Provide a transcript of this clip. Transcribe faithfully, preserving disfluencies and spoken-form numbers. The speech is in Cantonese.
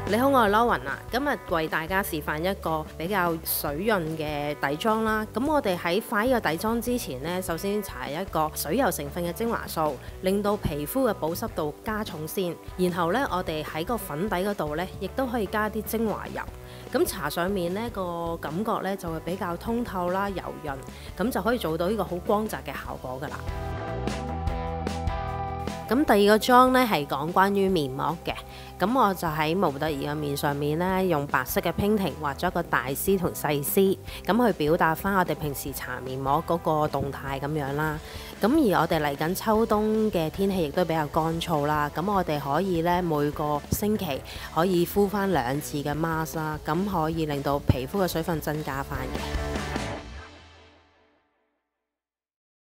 你好，我係 Lauren 啊，今日為大家示範一個比較水潤嘅底妝啦。咁我哋喺化呢個底妝之前呢，首先搽一個水油成分嘅精華素，令到皮膚嘅保濕度加重先。然後呢，我哋喺個粉底嗰度呢，亦都可以加啲精華油。咁搽上面呢個感覺呢，就會比較通透啦、柔潤，咁就可以做到呢個好光澤嘅效果㗎啦。咁第二個妝呢係講關於面膜嘅，咁我就喺模特兒嘅面上面呢，用白色嘅拼婷畫咗一個大 C 同細 C， 咁去表達翻我哋平時搽面膜嗰個動態咁樣啦。咁而我哋嚟緊秋冬嘅天氣亦都比較乾燥啦，咁我哋可以呢每個星期可以敷翻兩次嘅 mask 啦，咁可以令到皮膚嘅水分增加翻嘅。